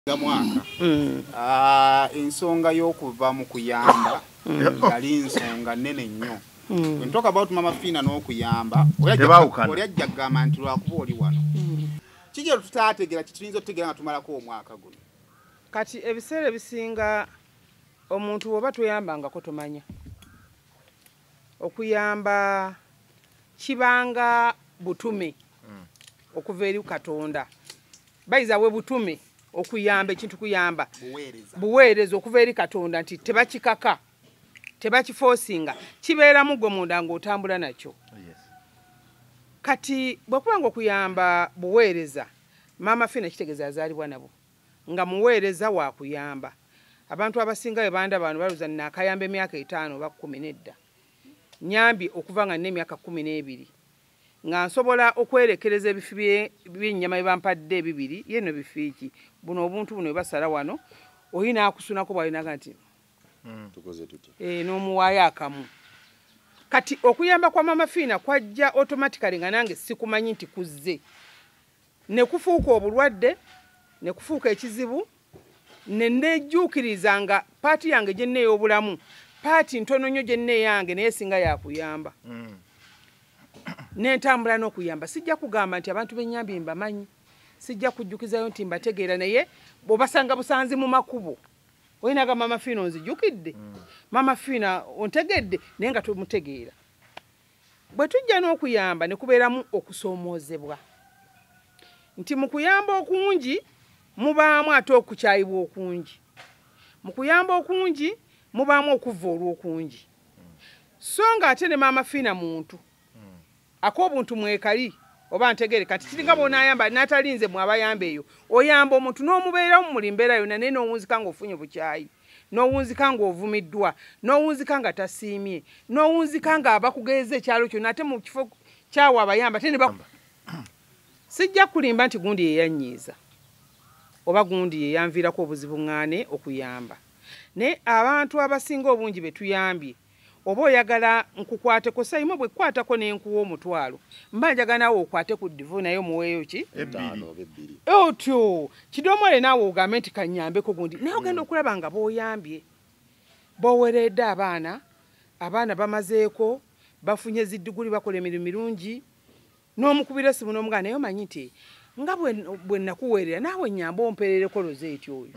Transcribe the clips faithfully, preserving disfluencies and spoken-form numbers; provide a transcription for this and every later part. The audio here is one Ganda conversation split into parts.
mwaka ah ensonga y'okuva mu kuyamba yali ensonga nene nnyo. When talk about Maama Fina n'okuyamba oli ajja kugamba nti lwakuba oli wano kije tutaategera kituyinza otutegera nga tumalako omwaka guno kati ebiseera ebisinga omuntu oba tuyambangako tomanya okuyamba kibanga butume okuva eri Katonda bayiza we butume okuyamba ekintu kuyamba buweereza buweereza okuva eri Katonda nti tebakikaka tebakiforcinga kibeera mugwe munda ng'otambula nakyo. Yes. Kati bwekubanga okuyamba buweereza Maama Fina kitegeeza azaalibwa nabo nga muweereza wa kuyamba abantu abasinga we banda bano baluza nakayamba emyaka etaano oba kkumi n'edda nyambi okuva nga n'emyaka kkumi n'ebiri nga nsobola okwerekereza ebifi by'ennyama bye bampadde ebibiri yeno bifiiki buno obuntu buno basala wano oyina akusunako bwalinaga nti tukoze tutya eh n'omuwaayo akamu. Kati okuyamba kwa Maama Fina kwajja automatically nga nange sikumanyi nti kuzze ne kufuuka obulwadde ne kufuuka ekizibu ne nejjuukiriza nga paati yange gye nneey'obulamu paati ntono nnyo gye nneeyange naye singa yakuyamba Mm. n'entambula n'okuyamba sijja kugamba nti abantu b'ennyambi mbamanyi sijja kujjukizayo nti mbategeera naye bw'obasanga busanzi mu makubo oyinaga Maama Fina onzijjukidde mm. Maama Fina ontegedde naye nga tumutegeera bwe tujja n'okuyamba ne kubeeramu okusoomoozebwa nti mu kuyamba okungi mubaamu ate okukyayibwa okungi mu kuyamba okungi mubaamu okuva olw'okungi so nga ate ne Maama Fina muntu ak'obuntu mwekali oba ntegere kati kiringa bonaayamba natalinze mu abayamba eyo oyamba omuntu n'omubeeramu mu mulimbeera yonna naye n'owunzika ng'ofunye bukyayi n'owunzika ng'ovumiddwa n'owunzika nga tasiimye n'owunzika ng'abakugeeza ekyalo kyonna ate mu kifo kyawe abayamba ate ne bakamba sijja kulimba nti gundi yeyanyiiza oba gundi yeyanviirako obuzibuŋŋaane okuyamba naye abantu abasinga obungi be tuyambye oba oyagala nkukwateko sayimo bwe kwatako n'enkuwa omutwalo mba njagala naawe okwate ku ddivu naye omuweeyo ki ebbiri otyo kidomole naawe ogambe nti kanyambeko gundi naye ogenda okulaba nga b'oyambye b'oweredde abaana abaana bamazeeko bafunye ziddiguli bakola emirimu mirungi n'omukubira essimu n'omugana naye omanyi nti nga bwe nakuweerera naawe nyamba ompeerereko rozeeti oyo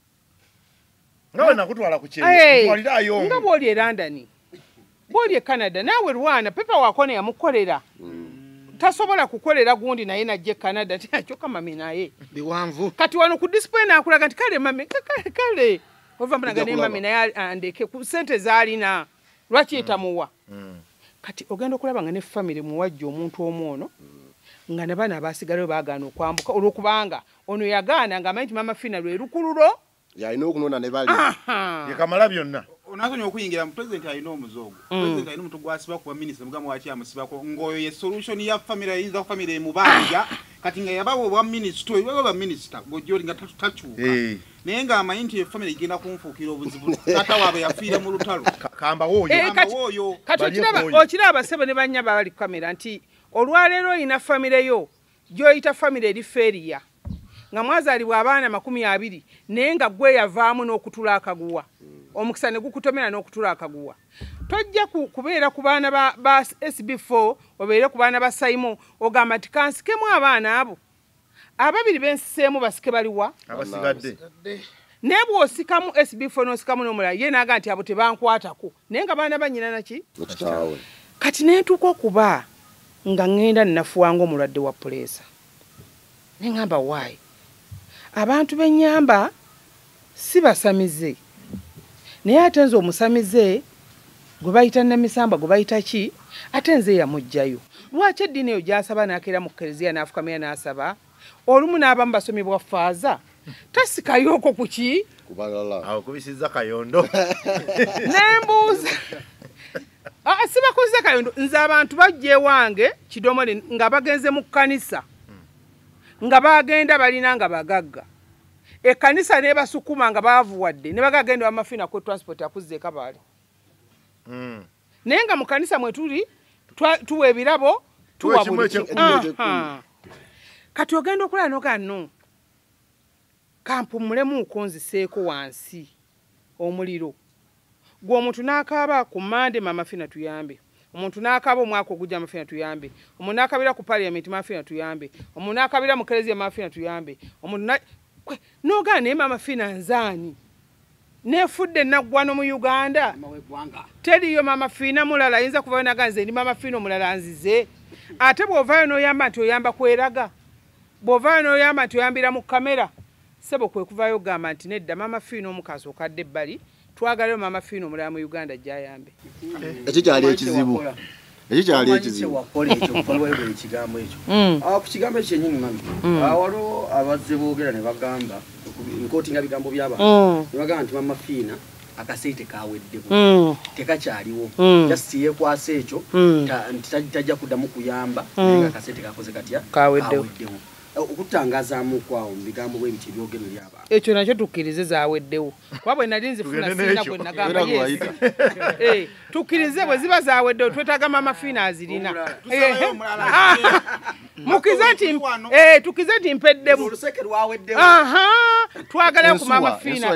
ngawe nakutwala ku kyeye twalirayo nga bw'oli e London bw'oli e Canada naawe Rwanda pepa wakone yamukolera tasobola kukolera gundi naye najja e Canada tyakyoka mami naye biwanvu kati wano ku display nakulaga nti kale mami kale kale ova mbanaga ne mami naye andeke ku sente zaalina lwaki etamuwa kati ogenda okulaba nga ne family muwajja omuntu omwono nga ne bana abasigalayo baagaana okwambuka olwokubanga ono yagaana nga amanyi nti Maama Fina lwe lukululo yalina okunona ne bali yekamala byonna onasonye okuyingira mu president alina omuzoogo president alina omuntu gwasiba kuba minisita mugamba waki amusibako ng'oyo ye solution ya family ayinza ku family emubanja kati nga yabawa obwa minisita oyo baba minisita ng'ojja nga takyuka naye ng'amanyi nti family igenda kunfuukira obuzibu taata waabwe yafiire mu lutalo kamba wooyo kati okiraba ssebo ne bannya bali ku kamera nti olwaleero oyina family yo gy'oyita family eri feriya nga mwazaalibwa abaana makumi abiri naye nga gwe yavaamu n'okutula akaguwa omukisa ne gukutomera n'okutula akaguwa tojja kubeera ku baana ba S B four obeere ku baana ba Saimo ogamba nti kansikemu abaana abo ababiri bensiseemu basike baliwa abasigadde naye bw'osikamu S B four n'osikamu n'omulala ye naaga nti abo tebankwatako naye nga baana bannyina naki kati neetuuka okuba nga ŋŋenda nnafuwanga omulwadde wa puleesa ne ŋŋamba waayi abantu b'ennyamba si basamize naye ate nze omusamize gwe bayita namisamba gwe bayita ki ate nze yamugjayo lwaki eddiini eyo gy'asaba n'akeera mu kereziya n'afukamira n'asaba olumu n'abamu basomi bwa faaza tasikayooko ku ki awo kubisizza kayondo nembuuza sibakozesa kayondo nze abantu bajja ewange kidomole nga bagenze mu kkanisa nga bagenda balina nga bagagga ekkanisa ne basukuma nga baavuwadde ne bagagenda Maama Fina ku transport akuzze e Kabale naye nga mu kkanisa mwe tuli tuwa ebirabo tuwa buli kati ogenda okulaba noga no kampumulemu ukonziseeko wansi omuliro gwe omuntu n'akaaba ku Mande Maama Fina tuyambe omuntu n'akaaba omwaka ogujja Maama Fina tuyambe omuntu n'akabira ku Parliament Maama Fina tuyambe omuntu n'akabira mu Kereziya Maama Fina tuyambe omuntu n'ogaana naye Maama Fina nzaani nefudde naggwano mu Uganda teriyo Maama Fina mulala ayinza kuvayo naganze ndi Maama Fina omulala nzize ate bw'ovaayo n'oyamba nti oyamba kweraga bw'ovaayo n'oyamba nti oyambira mu kamera sebo kwe kuvayo gamba nti nedda Maama Fina omukazi okadde ebbali twagalayo Maama Fina omulala mu Uganda gyayambe ekyo kyali ekizibu ekyo kyali ekizibu wakola ekyo kukolwa ekigambo ekyo awo ku kigambo ekyo nnyini mami awalo abazze boogera ne bagamba nkotinga bigambo by'abantu ne bagamba nti Maama Fina akaseite kaweddewo tekakyaliwo just yekwasa ekyo nti tajja kuddamu kuyamba nga akaseite kakoze katya kaweddewo okutangazaamu kwawo mu bigambo bw'ebiti ebyogerwa abantu ekyo nakyo tukkirize zaaweddewo kuba bwe nali nzifuna sina gwe nagamba yes tukkirize bwe ziba zaaweddewo twetaaga Maama Fina azirina mukize nti tukize nti mpeddemu oluseke lwaweddewo twagalayo ku Maama Fina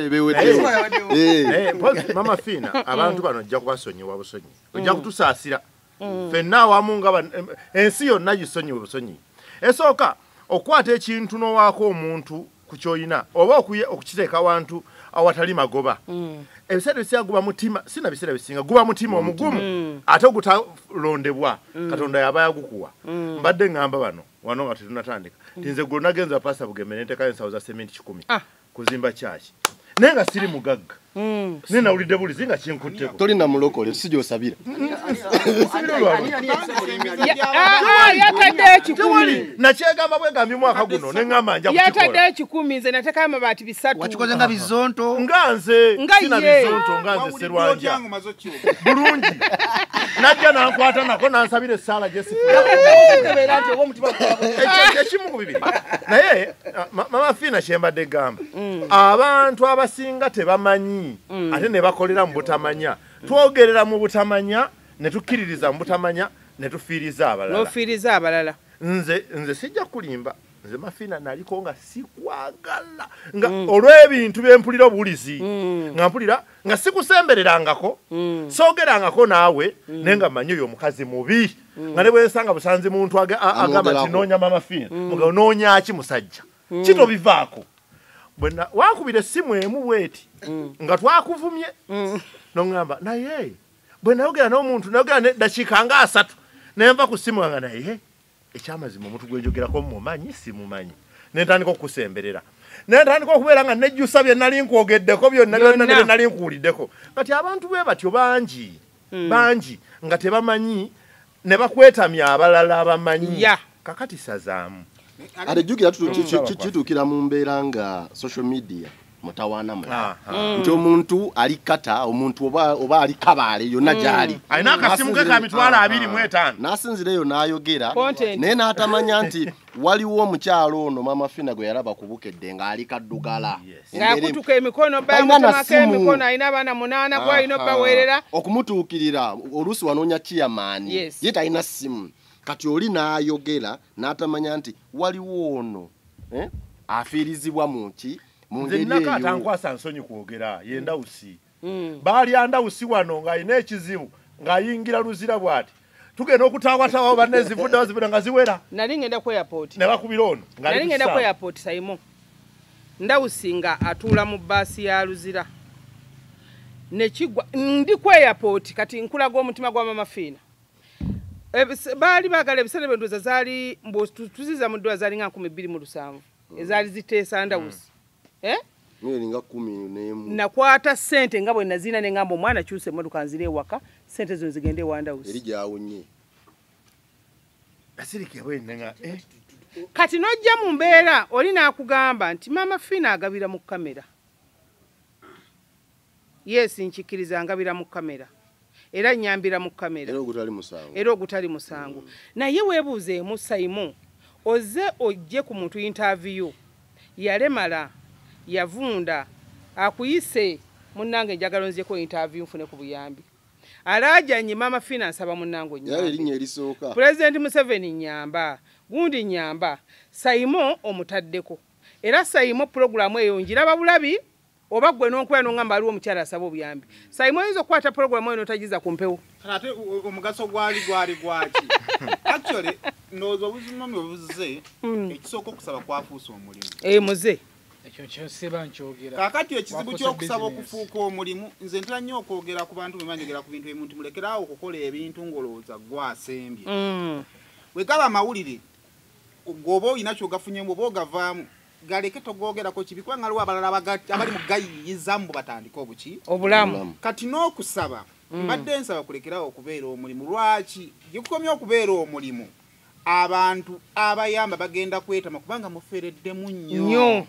Maama Fina abantu bano ojja kubasonyiwa busonyi ojja kutusaasira ffenna awamu nga ensi yonna gisonyiwe busonyi esooka okwata ekintu n'owaako omuntu ku kyoyina oba okukiteeka awantu awatali magoba ebiseera bisinga guba mutima sina biseera bisinga guba mutima omugumu ate ogutalondebwa Katonda yaba yagukuwa mbadde ngamba bano wano nga tetunatandika tinze gwe nagenza pasa Bugembe neteekayo ensawo za sementi kikumi kuzimba kyaki naye nga siri mugagga ne nawulidde bulizi nga kinkutteko tolina mulokole si gy'osabira yatadde ekikumi nakyegamba bwegambi mwaka guno ne ŋŋamba nja kukikola yatadde ekikumi nze nateekayo amabaati bisatu wakikoze nga bizonto nga nze sina bizonto nga nze Serwanja bulungi najja nankwata nako nansabira essaala gyekimu ku bibiri naye Maama Fina kyembadde gamba abantu abasinga tebamanyi ate ne bakolera mu butamanya twogerera mu butamanya ne tukkiririza mu butamanya ne tufiiriza abalala n'ofiiriza abalala nze nze sijja kulimba nze Maama Fina naliko nga sikwagala nga olw'ebintu bye mpulira obuwulizi nga mpulira nga sikusembererangako soogerangako naawe naye nga mmanyi oyo omukazi mubi nga ne bwensanga busanzi muntu agamba nti noonya Maama Fina muga noonya ki musajja kitobivaako bwena wakubira essimu emu bweti nga twakuvumye n'oŋŋamba naye bwe nayogera n'omuntu nayogera dakiika nga asatu nenva ku ssimu nga naye ekyamazima omuntu gwenjogerako mumanyi simumanyi nentandika okusemberera nentandika okubeera nga nejjusa bye nali nkwogeddeko byonna byonna ne bye nali nkuwuliddeko kati abantu bwe batyo bangi bangi nga tebamanyi ne bakwetamya abalala abamanyi kakati sazaamu ate jjukira kituukira mu mbeera nga social media mutawaana mulala nti omuntu ali kata omuntu oba ali kabaale yonna gy'ali alina akasimu ke ka mitwalo abiri mu etaano n'asinzira eyo n'ayogera naye n'atamanya nti waliwo omukyalo ono Maama Fina gwe yalaba ku Bukedde ng'ali kaddugala ng'akutuka emikono bamutemako emikono alina abaana munaana gw'alina obbaweerera okumutuukirira oluusi wanoonya kiyamaani ye talina ssimu kati oli n'ayogera n'atamanya nti waliwo ono afiirizibwa mu ki mu ngeri eyo nze nnakaata nkwasa nsonyi kwogera ye Ndawusi baali Ndawusi wano ng'alina ekizibu ng'ayingira luzira bw'ati tugenda okutaawataawawo banne ezivuddewo zivudde nga ziwera nali ngenda ku airport ne bakubira ono nali ngenda ku airport Saimo Ndawusi nga atuula mu bbaasi ya luzira nekigwa ndi ku airport kati nkulaga omutima gwa Maama Fina baali baagala ebiseera byendoza zaali tuziza mu ddwa zaali nga nkumi bbiri mu lusanvu ezaali ziteesa Ndawusi nga kumi n'emu nakwata ssente nga bwe nazina ne ngamba omwana kyusa emmotoka nzire ewaka ssente zino zigende ewa Ndawusi eri gyawonye kati n'ojja mu mbeera oli n'akugamba nti Maama Fina agabira mu kamera yes nkikkiriza ngabira mu kamera era nyambira mu kamera era ogutali musango era ogutali musango naye weebuuzeemu Saimo oze ojje ku muntu interview yalemala yavunda akuyise munnange njagala nzeko interview nfune ku buyambi alajanye Maama Fina nsaba munnango nyamba yale linnya erisooka President Museveni nyamba gundi nyamba Saimo omutaddeko era sayimo program eyo njiraba bulabi oba gwe n'okuba n'ongamba aliwo omukyala asaba obuyambi sayimo oyinza okukwata program eyo n'otagiza ku mpewo ate omugaso gwali gwali gwaki actually nooza obuzima mwebuze ekisooka okusaba kwafuusa omulimu e muze ekyo kyoseba nkyogera kaakati ekizibu ky'okusaba okufuuka omulimu nze ntera nnyo okwogera ku bantu bemanjogera ku bintu ebimu nti mulekeraawo okukola ebintu ng'olowooza gwasembye bwe gaba amawulire gwoba olina kyogafunyemu oba ogavaamu galeke togogerako kibi kubanga aliwo abalala abali mugayiyizamu bwe batandika obuki obulamu kati n'okusaba mbadde nsaba kulekerawo okubeera omulimu lwaki gikukomye okubeera omulimu abantu abayamba bagenda kwetama kubanga mufereddemu nnyo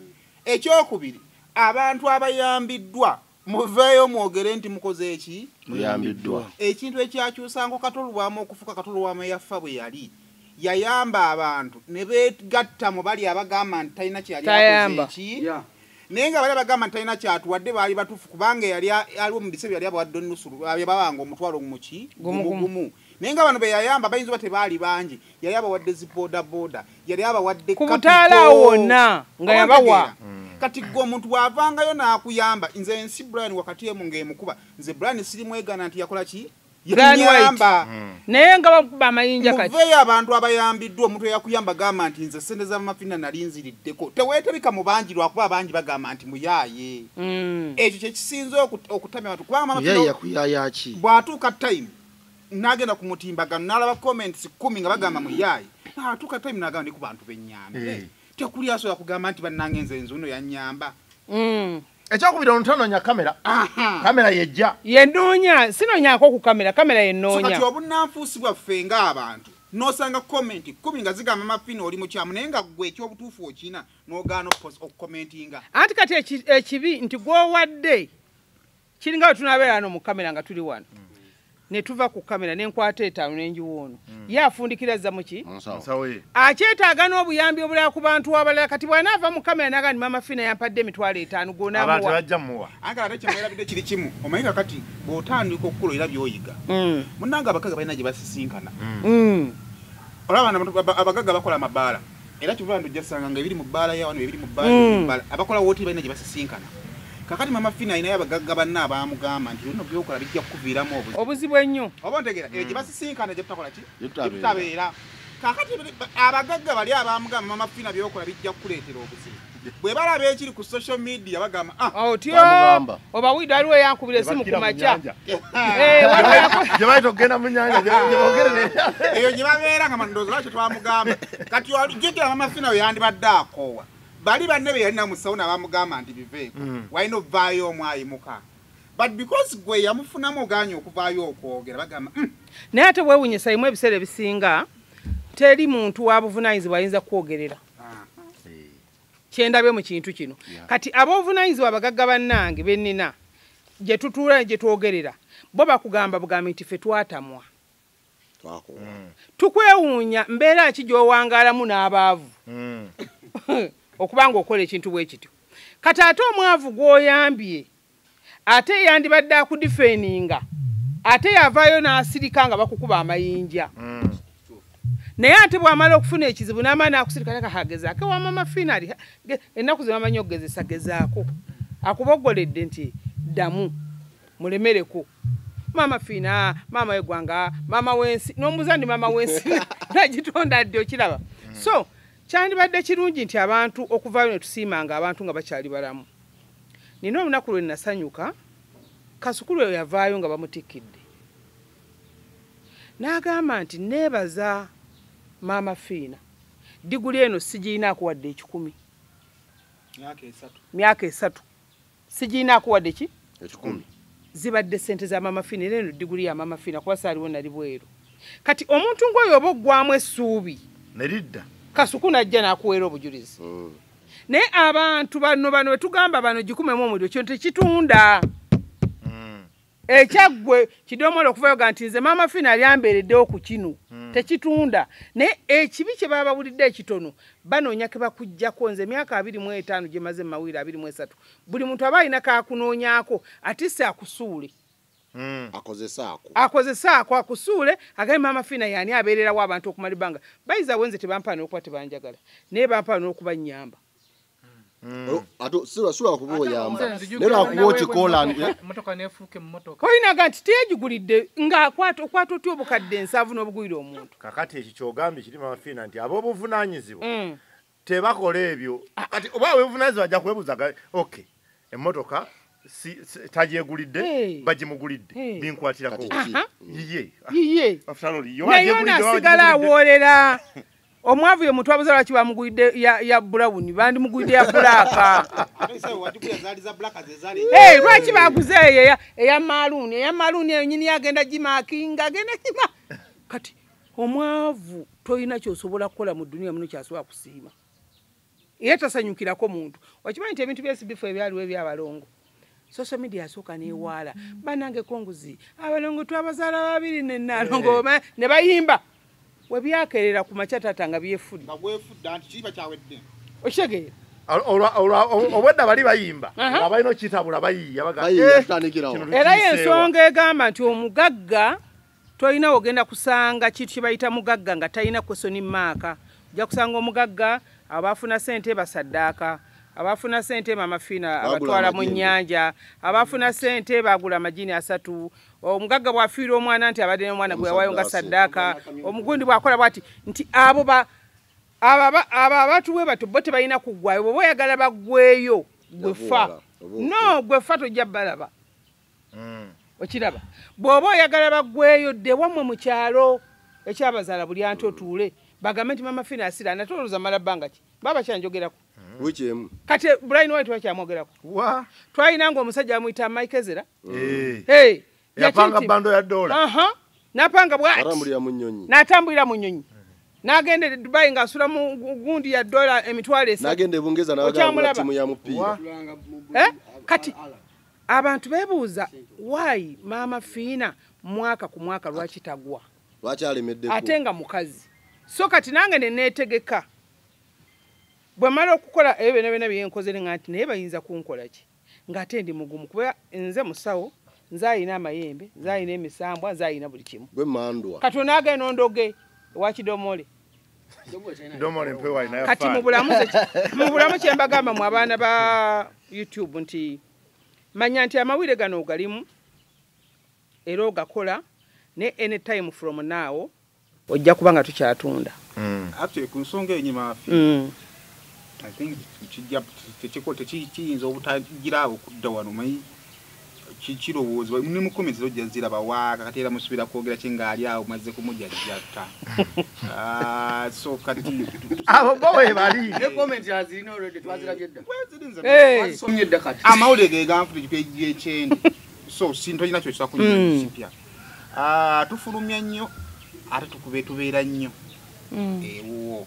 ekyokubiri abantu abayambiddwa muveeyo mwogere nti mukoze eki muyambiddwa ekintu ekyakyusango katolwamu okufuka katolwamu eyafa bwe yali yayamba abantu ne begatta mu bali abagamba nti talina kyeyali akoze eki naye nga bali abagamba nti talina kyatuwadde baali batuufu kubanga yali aliwo mu biseera yali abawadde onnusulu yabawanga omutwalo muki gumu naye nga bano be yayamba bayinza oba tebaali bangi yali abawadde ziboodaboda yali abawadde ku butaala wonna nga yabawa kati gwe omuntu bw'avangayo n'akuyamba nze ensi Brian wakati emu ng'emukuba nze Brian sirimwegana nti yakola ki yanyamba naye nga bakuba amayinja kati muveeyo abantu abayambiddwa omuntu eyakuyamba gamba nti nze sente za Maama Fina nali nziriddeko teweetabika mu bangi lwakuba abangi bagamba nti muyaaye ekyo kyekisinze okutamya abantu kubanga Maama Fina yakuyaaya ki bw'atuuka time n'agenda ku mutimbagano n'alaba comments kumi nga bagamba muyaaye atuuka time n'agamba ndi ku bantu bennyambe tekuli asobola kugamba nti bannange nze nzuno yannyamba ekyokubiri ontanoonya kamera kamera yejja yenoonya sinoonyako ku kamera kamera yenoonya kati obunanfuusi bwaffe ng'abantu n'osanga comment kumi nga zigamba Maama Fina oli mukyamu naye nga gwe ekyobutuufu okina n'ogaana okukomentinga anti kati ekibi nti gwowadde kiringa we tunaabeera wano mu kamera nga tuli wano ne tuva ku kamera nenkwata etaano n'enjiwoono ye afundikiriza muki akyetaaga n'obuyambi obulala ku bantu abalala kati bw'anaava mu kamera naga ni Maama Fina yampadde emitwalo etaano gonamuwa anka ate kyemwerabidde kiri kimu omanyi kakati bw'otandika okukola era by'oyiga munnanga abakaga balina gye basisinkana olaba abagaga bakola amabaala era kivuga nti ojja ssanga nga ebiri mu bbaala ya wano ebiri mu bbaala abakola wooti balina gye basisinkana kakati Maama Fina ayinayo abagagga banna abamugamba nti bino byokola bijja kukuviiramu obuzibu obuzibu ennyo oba ntegeera eyo gye basisinkana gye tutakola ki tutabeera kakati abagagga bali abamugamba Maama Fina byokola bijja kukuleetera obuzibu bwe balaba ekiri ku social media bagamba otyo oba wiidi aliwo yankubira esimu ku makya gye baita okugenda mu nyanja eyo gye babeera nga mandoozi lwakyo twamugamba kati jjukira Maama Fina we yandibadde akoowa bali banne be yalina musawo n'abamugamba nti biveeko walina ovaayo omwayimuka but because gwe yamufunamu oganya okuvaayo okwogera bagamba naye ate bwewunyisa imu ebiseera ebisinga teri muntu wa buvunaanyizibwa ayinza kwogerera kyendabye mu kintu kino kati ab'obuvunaanyizibwa abagagga bannange bennina gye tutuula gye twogerera bo bakugamba bugambi nti ffe twatamwa tukwewuunya mbeera ki gy'owangaalamu n'abaavu okubanga okola ekintu bwe kityo kati ate omwavu gw'oyambye ate yandibadde akudifeninga ate yavaayo n'asirika nga bakukuba amayinja naye ate bw'amala okufuna ekizibu n'amaani akusirika leka hagezaako wa Maama Fina ali ennaku ze bamanyi okugezesa gezaako akuboggoledde nti ddamu mulemereko Maama Fina maama w'eggwanga maama w'ensi n'omubuuza ndi maama w'ensi nagitonda ddi okiraba so kyandibadde kirungi nti abantu okuvaayo ne tusiimanga abantu nga bakyali balamu nina olunaku lwe nasanyuka kasukulu eyo yavaayo nga bamutikkidde n'agamba nti neebaza Maama Fina diguli eno sigiina akuwadde ekikumi myaka esatu sigiina akuwadde ki ekikumi zibadde sente za Maama Fina era eno diguli ya Maama Fina kuba saaliwo nali bweru kati omuntu ng'oyo oba oggwamu essuubi neridda kasuku najja n'akuweera obujulizi naye abantu bano bano wetugamba bano gikumemu omuliro kyo tekitunda ekyaggwe kidomola okuvayo ga nti nze Maama Fina alyambeereddewo ku kino tekitunda naye ekibi kye baba bawulidde ekitono banoonya ke bakuggyako nze emyaka abiri mu etaano gye maze mu mawiri abiri mu esatu buli muntu aba alina kakunoonyaako ate si akusuule akozesaako akozesaako akusuule agambe Maama Fina yani abeererawo abantu okumala ebbanga bayiza wenze tebampaa n'okuba tebanjagala naye bampaa n'okuba nnyamba ato sura sura kuboyamba nero akuwochi kola motoka nefuke motoka koina gati tejugulidde nga kwato kwato tyo bukadde nsavu n'obugwira omuntu kakati ekikyogambye kiri Maama Fina nti abo obuvunanyizibwa tebakola ebyo kati oba webuvunanyizibwa ajja kwebuzaga okay emmotoka si tajegulidde bagimugulidde binkwatirako yiye yiye afutalo yo ajegulidde nasigala awolera omwavu ye mutwa buzala kiba mugwide ya ya brown bandi mugwide ya black eh lwaki baguze ya ya maroon ya maroon yo nyini yagenda jimakinga agenda kima kati omwavu toyina kyosobola kukola mu dunia muno kyasobola kusiima yeta sanyukirako muntu wakimanyi nti ebintu byesi bifo ebyaliwo ebyabalongo social media asoka newala banange konguzi abalongo twabazaala babiri nenalongo ne bayimba webyakerera ku machatata nga byefudde nga bwefudde anti kiba kyawedde oshege obwedda bali bayimba abalina kitabula bayiya era yensonga egamba nti omugagga toyina ogenda kusanga kitu kibayita mugagga nga talina question mark ojja kusanga omugagga abafuna sente basaddaaka abafuna sente Maama Fina abatwala mu nnyanja abafuna sente bagula amajini asatu omugagga bwafiira omwana nti abadde n'omwana gwe yawayo nga saddaaka omugundi bwakola bwati nti abo ba aba abatuwe bato bo tebalina kuggwayo bwe boyagala baggweyo gwefa no gwefa tojja balaba okiraba bw'oba oyagala baggweyo dde wammwe mu kyalo ekyabazaala buli anti otuule bagambe nti Maama Fina asira natoloza mala bbanga ki baba kyanjogerako wichemu kati Brian White wakyamwogerako wa twalina nga omusajja amuyita Mike Ezra eh hey yapanga bando ya dola aha napanga bwati atambulira mu nnyonyi natambulira mu nnyonyi nagende Dubai nga asula mu gundi ya dola emitwalo esatu nagende bungeza n'abagamba timu ya mupiira eh kati abantu bebuuza why Maama Fina mwaka ku mwaka lwaki tagwa lwaki alemeddeko ate nga mukazi so kati nange ne neetegeka bwe mala okukola ebyo nebyo byenkozere ngati naye bayinza kunkola ki ngate ndi mugumu kuba nze musawo nze ayina amayembe nze ayina emisambwa nze ayina buli kimu gwe mandwa kati onaaga enondoge wakidomole domole mpewa ina kati mu bulamu mu bulamu kye mbagamba mu abaana ba YouTube nti manya nti amawire gano galimu era ogakola ne anytime from now ojja kubanga tukyatunda ate ku nsonga enyi Maama Fina I think kijja tekiko tekiyinza obutagira okudda wano mayi kikirowooza ne mu comments ojja ziraba waaka kati era musubira kwogera kinga ali awo maze kumujjajjata ah so kati abo bowe bali ne comment yazirina already twazira jedda eh somye dakati amawulire ge ganfuli gye chendi so sinto ina kyo kyakunywa sipya ah tufulumya nnyo ate tukube tubeera nnyo ewo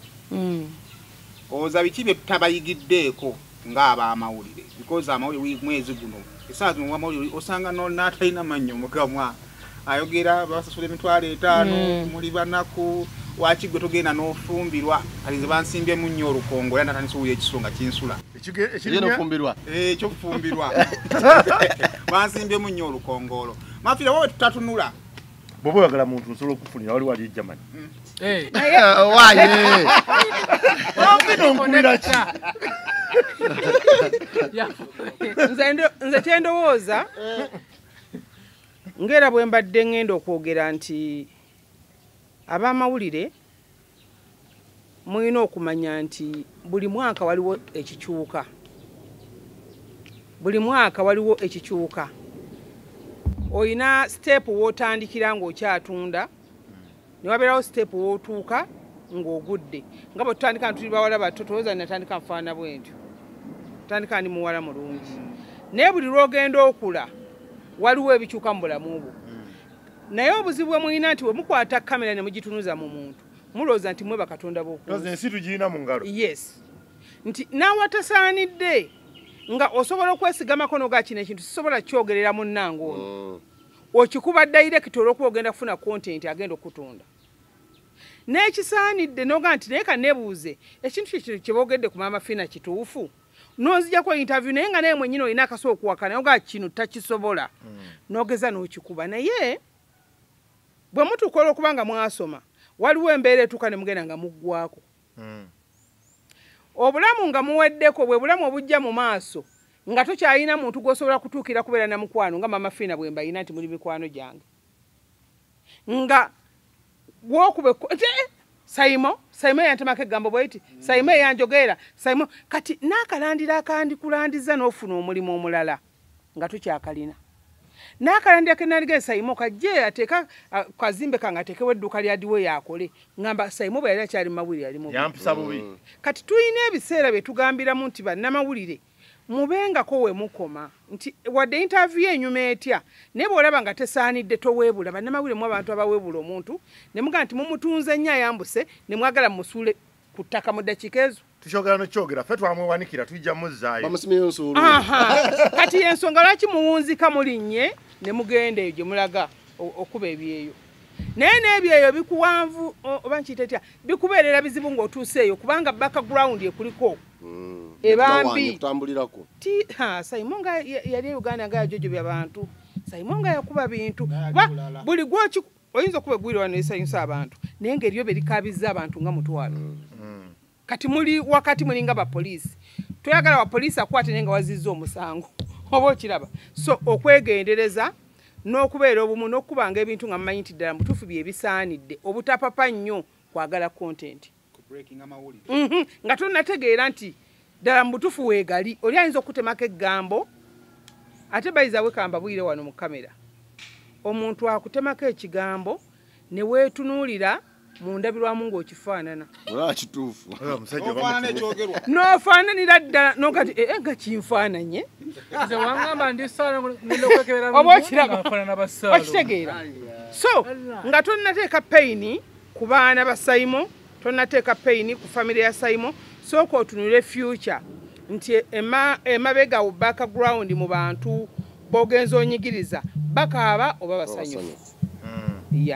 oza bikibe tabayigiddeeko ng'aba amawulire because amawulire mwezi guno esaazi mu amawulire osanga no natalina mannyo mugamwa ayogera basasula emitwalo etaano muli banaku wakigwe togenda n'ofumbirwa alize bansimbye mu nnyo olukongo era natandise owulira ekisonga kinsula ekigeno fumbirwa eh kyo fumbirwa bansimbye mu nnyo olukongolo Maama Fina wowe tutatunula bobo yagala muntu nsolo okufunira wali wali Germany eh waye Wabino mpulira ki nze ndo nze tendowooza ngera bwe mbadde ngenda okwogera nti abamawulire muyina okumanya nti buli mwaka waliwo ekikyuka buli mwaka waliwo ekikyuka oyina step wotandikira ng'okyatunda ne wabeerawo step wotuuka ng'ogudde nga bwe tutandika ntuli bawala bato tolowooza natandika nfaana bwentyo tandika ndi muwala mulungi naye buli lwogenda okula waliwo ebikyuka mu bulamu bwo naye obuzibu bwe mulina nti bwe mukwata kamera ne mugitunuza mu muntu mulowooza nti mwe bakatonda b'okunsi ensi tugirina mu ngalo yes nti naawatasaanidde nga osobola okwesigamako n'oga kino ekintu sisobola kyogerera munnange ono okikuba direct olw'okuba ogenda kufuna content agenda okutunda n'ekisaanidde n'oga nti naye kanneebuuze ekintu kye kye boogedde ku Maama Fina kituufu n'onzijako interview naye nga naye mwennyini olina akaso okuwakana oga kino takisobola n'ogeza n'okikuba naye bwe mutuuka olw'okuba nga mwasoma waliwo embeera etuuka ne mugenda nga muggwako obulamu nga muweddeko bwe bulamu obujja mu maaso nga tokyalina muntu gw'osobola kutuukira kubeera na mukwano nga Maama Fina bwe mbayina nti muli mikwano gyange nga gwokube Saimo Saimo yantemako eggambo bw'eti Saimo yanjogera Saimo kati n'akalandira akandikulandiza n'ofuna omulimu omulala nga tukyakalina n'akalandira kenaliga Saimo kajje ateeka kazimbe kange ateekewo edduuka lya diwe yakole ngamba Saimo bwe yali akyali mu mawulire ali mu yampisa bubi kati tulina ebiseera bye tugambiramu nti bannamawulire mubengako we mukoma nti wadde interview enyuma etya naye bw'olaba nga tesaanidde toweebula bannamawulire mu abantu abaweebula omuntu ne mugaa nti mumutunze nnyo ayambuse ne mwagala musuule ku ttaka mu ddakiika ezo tukyogera nokyogera ffe twamwewanikira tujja muzzaayo bamusimyeyo nsuulu kati ensonga lwaki muwunzika mulinnye ne mugenda eyo gye mulaga okuba ebyeyo naye n'ebyeyo bikuwanvu oba nkiyita etya bikubeerera bizibu ng'otuuseeyo kubanga background ekuliko ebambi kutambulirako ti ha Saimo nga yali e Uganda nga yajojo by'abantu Saimo nga yakuba bintu buli gwoki oyinza okuba egwire wano esanyusa abantu naye ng'eryo berikabiza abantu nga mutwalo kati muli wakati muli nga bapoliisi toyagala bapoliisi akwate naye nga wazizza omusango oba okiraba so okwegendereza n'okubeera obumu n'okubanga ebintu nga mumanyi nti ddala mutuufu bye bisaanidde obutapapa nnyo kwagala content nga tonategeera nti ddala mutuufu weegali oli ayinza okutemako eggambo ate bayizawe kamba bwire wano mu kamera omuntu akutemako ekigambo ne weetunuulira mu ndabirwamu ng'okifaanana ola kituufu n'ofaananira ddala nokati ee nga kinfaananye nze wangamba ndi saala ngenda okwekebera oba okiraba abafaanana basaalo okitegeera so nga tonnateeka payini ku baana ba Saimo tonnateeka payini ku famire ya Saimo sooka otunule future nti emabega background mu bantu bogenza onyigiriza bakaaba oba basanyufu ya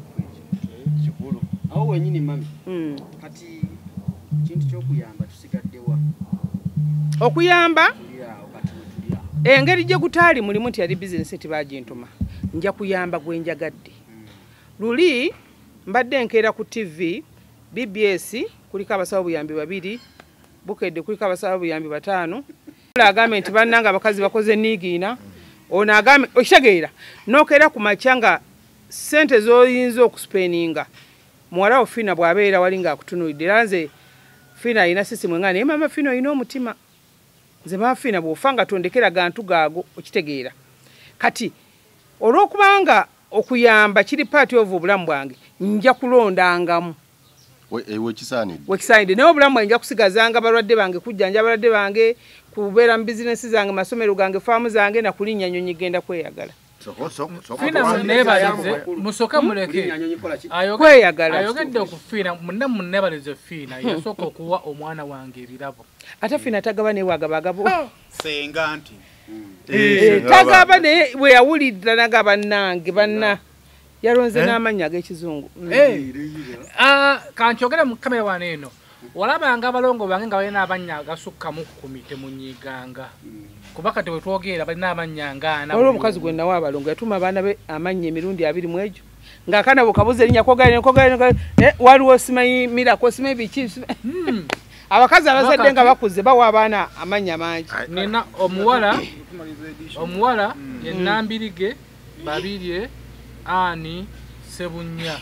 awo wenyini mami kati kintu ky'okuyamba tusigaddewa okuyamba engeri gye gutaali mulimu nti yali bizinesi tibagintuma nja kuyamba gwe njagadde luli mbadde nkeera ku T V B B S kuliko abasawo buyambi babiri bukedde kuliko abasawo buyambi bataano agambe nti bannanga abakazi bakoze niigiina ono agambe okitegeera nokeera ku macyanga sente zoyinza okuspeninga muwala wo Fina bw'abeera wali ng'akutunuulidde era nze Fina alina sisimu nga naye Maama Fina olina omutima nze Maama Fina bw'ofa nga tondekera gantu gaago okitegeera kati olw'okubanga okuyamba kiri paati of obulamu bwange nja kulondangamu wekisaanidde wekisaanidde naye obulamu bwange nja kusigazanga balwadde bange kujjanja abalwadde bange kubeera mu bizinesi zange masomero gange faamu zange na kulinnya nyonyi genda kweyagala Fina munebalize musoke muleke kweyagala ayogedde okufina munne munebalize Fina yasooka okuwa omwana wange ebirabo ate Fina tagaba naye wagabagabo senga nti tagaba naye bwe yawulirira nagaba nange banna yalonze n'amannya ag'ekizungu kankyogere mu kamera wano eno walabanga abalongo bange nga balina amannya agasukkamu kkumi temunyiganga kuba kati wetwogera balina amannya ngaana olwo omukazi gwe nawa abalongo yatuma abaana be amannya emirundi abiri mu egyo ng'akaana bukabuza erinnya kogala waliwo simanyi mirako simanyi biki abakazi abazadde nga bakuze bawa abaana amannya mangi nina omuwala omuwala ye Nambirige Babirye Ani Sebunya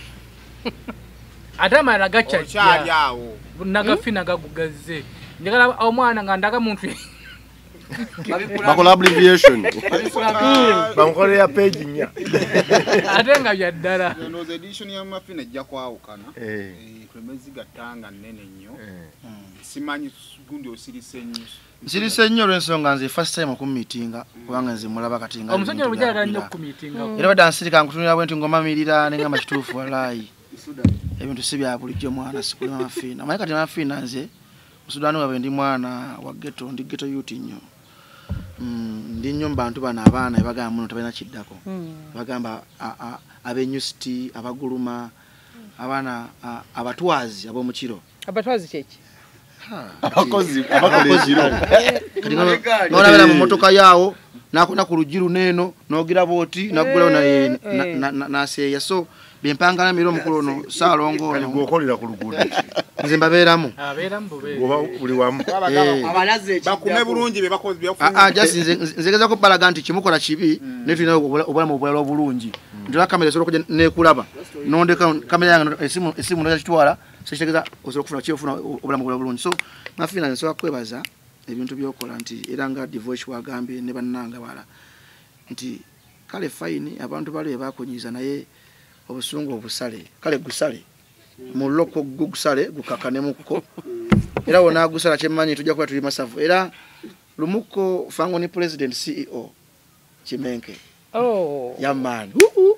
adama gachajja naga Fina gagugazze njagala omwana nga ndaga muntu bakola abbreviation bamukole ya page nya ate nga byaddala no edition ya Maama Fina ejja kwawukana eh kwemezi gatanga nene nnyo simanyi gundi osirise nnyo nsirise nnyo olw'ensonga nze first time okumitinga kubanga nze mulaba kati nga omusajja obujagala nnyo okumitinga era badda nsirika nkutunira bwe nti ngomamirira nenga makituufu walayi ebintu si bya bulijjo mwana sikuli Maama Fina maye kati Maama Fina nze musudani wabe ndi mwana wa ghetto ndi ghetto youth nnyo ndi nnyo bantu bana abaana ebagamba muno tabalina kiddako bagamba abenyusiti abaguluma abaana abatwazi ab'omukiro abatwazi kyeki abakozi abakozi kati n'olabera mu motoka yaawo nakona ku lujiru neno nogira boti nagula na na na seya so bimpanga na miro mukulu no salongo kali gokolera ku lugudo nze mbaberamu aberamu bube oba uli wamu abalaze bakume bulungi be bakozi byafu ah ah just nzegeza ko balaga nti kimukola kibi netu ina obulamu obulalo bulungi ndola kamera solo kuja nekulaba nondeka kamera yange esimu esimu ndo kitwala sishegeza osolo kufuna chefuna obulamu obulalo bulungi so nafina nso akwebaza ebintu byokola nti era nga divorce wagambe ne bannanga bala nti kale fine abantu bale bakonyiza naye obusungu obusale kale gusale muloko gugusale gukakane muko era wona gusala chemanyi tujja kwa tuli masavu era lumuko fango ni president C E O Chimenke oh ya man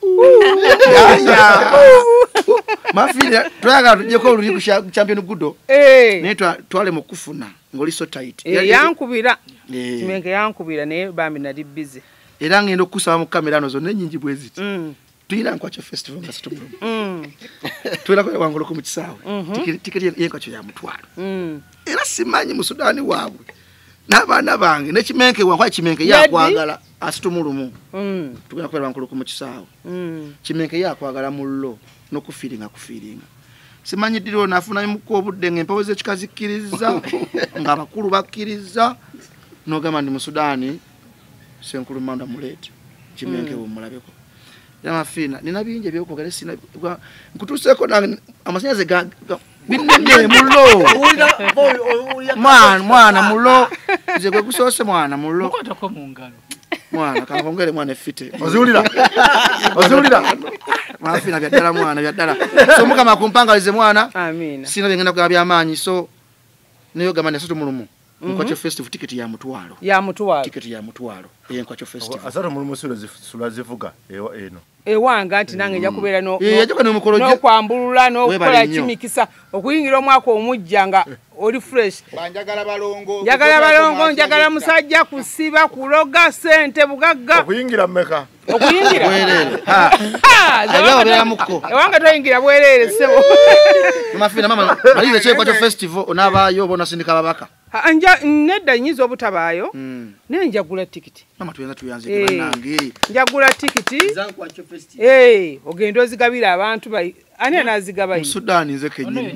mafina twaga tujje ko luli ku champion gudo eh netwa twale mukufuna ngoli so tight eh yankubira Chimenke yankubira ne bambi nali busy era ngendo kusaba mu kamera no zo nenyingi bweziti mm tuira nkwacho festival ngasitumulo mm tuira kwa wangolo ku mukisawo tiketi yenkwacho ya mutwalo mm era simanyi mu Sudani waabwe n'abaana bange ne Chimenke wankwa Chimenke yakwagala asitumulumu mm tugenda kwera wangolo ku mukisawo mm Chimenke yakwagala mullo no kufiringa kufiringa simanyi diro nafuna muko obudde ngempawo ze kikazikiriza nga bakulu bakiriza no gama ndi mu Sudani senkulu manda mulete Chimenke wo mulabeko Maama Fina nina binje byoko gale sina nkutuseko na amasanyaze ga binene mullo man mwana mullo je gwe kusose mwana mullo kwata ko mungalo mwana kangongere mwana fite ozulira ozulira Maama Fina byadala mwana byadala so muka makumpangalize mwana amina sina bengenda kwa byamanyi so niyo gamane soto mulumu nkwacho festival ticket ya mutwalo ya mutwalo ticket ya mutwalo ye nkwacho festival asara mulumu sura sura zivuga ewa eno ewanga ati nange nja kubeera no eh yajoka no mukolo no kwambulula no kola kimikisa okuyingira omwaka omujjanga oli fresh banjagala balongo njagala balongo njagala musajja kusiba kuloga sente bugagga okuyingira mmeka okuyingira bwerere ha ajawo bya muko ewanga toyingira bwerere sebo Maama Fina mama malize che kwacho festival onabayo bona sindika babaka anja nedda nyizo obutabaayo ne njagula tikiti mama tuyanza tuyanze banange njagula tikiti zankwa cho festival eh ogendo zigabira abantu bai ani anazigaba yi Sudani nze kenyi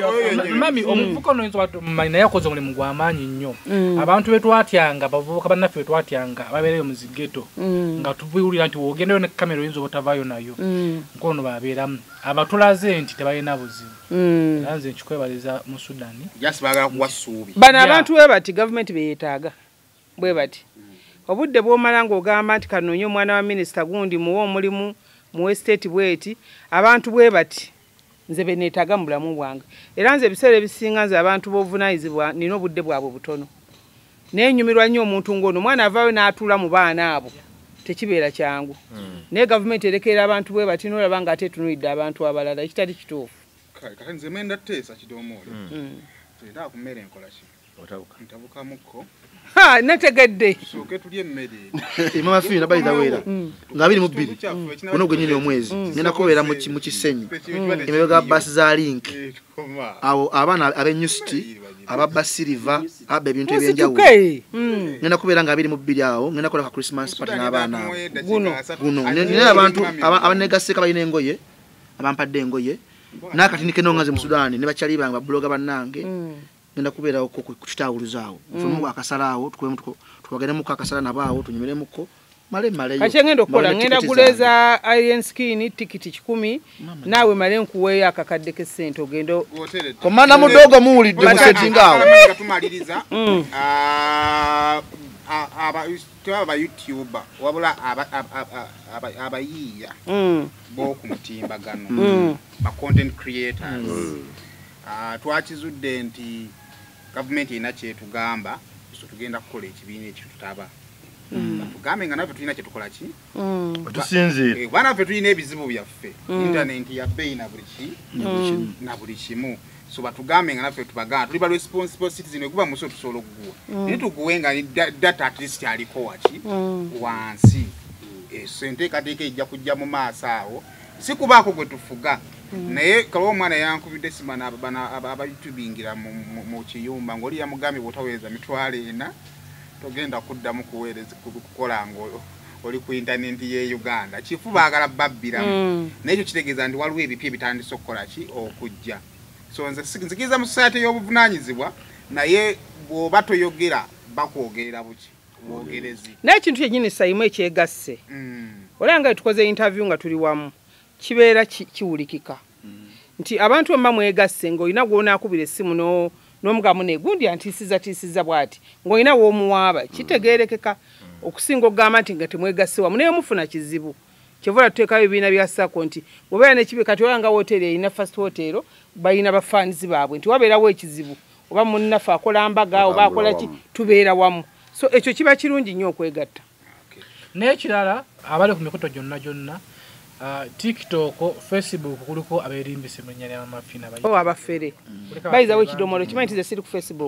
mami omuvuko no nzo watu manyina yakoze ngole mugwa amanyi nnyo abantu betu atyanga bavuka banaffe betu atyanga babereyo muzigeto nga tubuulira nti wogendo ne kamera yinzo botavayo nayo nkono baberamu abatulaze nti tebayina buzibu nanze nkikwebaliza mu Sudani just bagala kuwa suubi bana abantu we bati government beyetaaga bwe bati obudde bwomala ng'ogamba nti kanonye omwana wa minisita gundi muwe omulimu mu estate bweti abantu bwe bati nze benetaga mu bulamu bwange era nze ebiseera ebisinga nze abantu b'obuvunaanyizibwa nina obudde bwabwe butono nenyumirwa nnyo omuntu ngono omwana avaayo n'atuula mu baana abo tekibeera kyangu naye gavumenti erekerera abantu bwe bati n'olaba nga ate etunuulidde abantu abalala ekitali kituufu kati nze menda teesa kidomoole era ku mmere enkola ki otabuka ntabukamuko ha nategedde soke tulye emmere Maama Fina by the way nga biri mu bbiri ono gwenyini omwezi ngenda kubeera mu kisenyi emebega basi za link awo abaana abenyusti ababba silver abba ebintu ebyenjawulo ngenda kubeera nga biri mu bbiri awo ngenda kola ka Christmas party n'abaana abo guno guno nina abantu abanegaseka balina engoye abampadde engoye nakati nikeno ngaze mu Sudani ne bachali banga bloga bannange ngenda kubeera ko kutawuluzaawo mfumu akasalaawo tukwemu tukagenda mu kakasala nabaawo tunyumire muko male male kache ngendo okola ngenda kuleza iron skin tikiti kikumi nawe male nkuwe akakadde ke sente ogendo komanda mudogo muulidde mu setting awo tumaliriza ah aba aba YouTuber wabula aba aba abayiya bo ku mutimbagano ba content creators ah twakizudde nti government ina kye tugamba so tugenda kukola ekibiina ekyo tutaba tugambe nga naffe tulina kye tukola ki tusinzire bwana naffe tulina ebizibu byaffe internet ya bei na buli ki na buli kimu so batugambe nga naffe tubagamba tuli ba responsible citizen ekuba muso tusobola okuguwa naye tuguwenga ni data at least aliko waki wansi esente kateeka ejja kujja mu maaso awo si kubaako gwe tufuga naye kalo omwana yankubidde simana abana aba youtubingira mu kiyumba ngoli yamugambye bwotaweza mitwalo ena togenda kuddamu kuweereza kukola ngo oli ku internet ye Uganda chifu baagala babbira mm. N'ekyo kitegeeza ndi waliwo ebipya bitandise okukola ki okujja so nze nzikiza mu society y'obuvunanyizibwa naye bw'oba toyogera bakwogerera buki bwogerezi n'ekintu kyennyini sayimu ekyegasse mm. olanga tukoze interview nga tuli wamu kibeera kiwulikika mm. nti abantu omma mwegasse ng'olina gw'ona akubira essimu no n'omugamu negundi antisiza tisiza bwati ng'olina w'omuwaaba kitegeerekeka okusinga okugamba nti nga temwegasse wamu naye mufuna kizibu kyevula tuteekayo ebibiina bya sako nti bwebeera nekibi kati olanga woteeri erina fast hotel balina bafaanizi baabwe nti wabeerawo ekizibu oba munnaffe akola mbaga oba akola ki tubeera wamu so ekyo kiba kirungi nnyo okwegatta n'ekirala abali ku mikuto gyonna gyonna Uh, TikTok, Facebook kuliko aberimbise mu nnyanja ya Mafina bayi. Oh abafere. Bayiza we kidomolo kimanyi tize siri ku Facebook.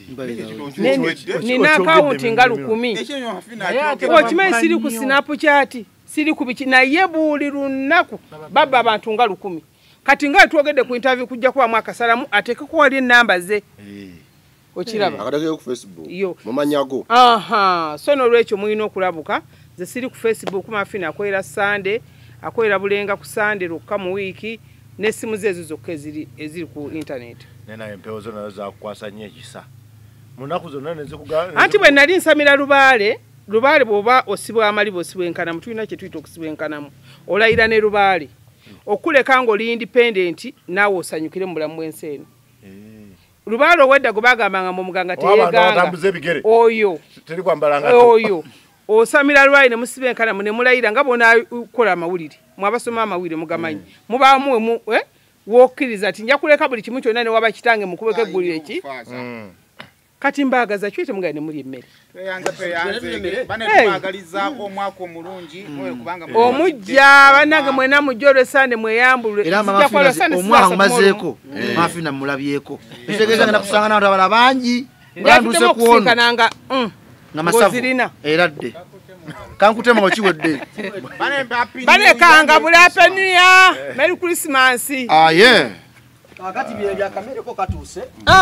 Nina account nga lukumi. Oh kimanyi siri ku Snapchat, siri ku biki na yebuli lunaku baba abantu nga lukumi. Kati nga tuogedde ku interview kujja kwa mwaka salamu ateke ko wali namba ze. Eh. Okiraba. Akatake ku Facebook. Mumanyago. Aha, so no lwecho muino okulabuka. Ze siri ku Facebook Mafina akwera Sunday. Akwera bulenga ku Sunday lukka mu wiki n'essimu ze zokka eziri eziri ku internet. Nena empewo zona za kukwasa nnyo ekisa. Munaku zonna neze kuga. Anti bwe nali nsamira lubaale, lubaale bwoba osibwa amalibo osibwenkana mu tulina kye tuyita okusibwenkanamu. Olayira ne lubaale. Okuleka ng'oli independent naawe osanyukire mu bulamu bw'ensi eno. Lubaale owedda gwe bagambanga mu muganga teyeeganga. Oyo. Teri kwambalanga. Oyo. Osamira lwayi ne musibenkana mu ne mulayira nga bona ukola amawulire mwabasoma amawulire mugamanyi muba mu mu eh wokiriza ati nja kuleka buli kimu kyonna ne waba kitange mukubeke eggulire ki kati mbagaza kyete mugane ne muri emmere yanza pe yanze bane twagaliza omwaka omulungi mwe kubanga omujja banange mwena mujjore sande mweyambulwe era Mafina omwaka mazeeko Mafina mulabyeko bitegeza ngana kusanga na abala bangi nganduse kuona nanga ngamasavu eradde kankutema okiwedde bane kanga bulape niya Merry Christmas ah yeah akati bye bya kamere ko katuse